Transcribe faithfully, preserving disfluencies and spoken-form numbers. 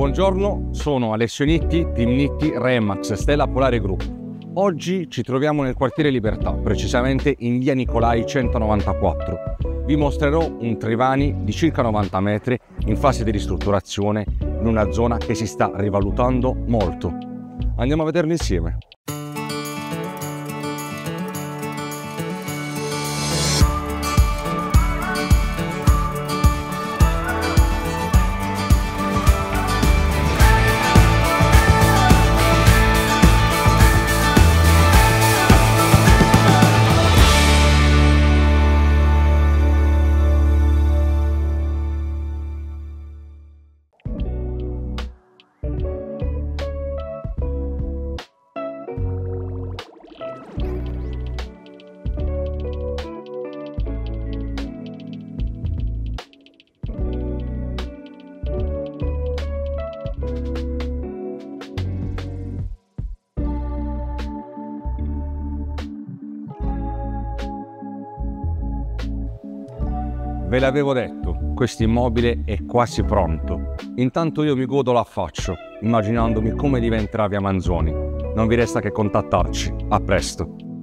Buongiorno, sono Alessio Nitti, Team Nitti Remax Stella Polare Group. Oggi ci troviamo nel quartiere Libertà, precisamente in via Nicolai centonovantaquattro. Vi mostrerò un Trivani di circa novanta metri in fase di ristrutturazione in una zona che si sta rivalutando molto. Andiamo a vederlo insieme. Ve l'avevo detto, questo immobile è quasi pronto. Intanto io mi godo l'affaccio, immaginandomi come diventerà via Manzoni. Non vi resta che contattarci. A presto!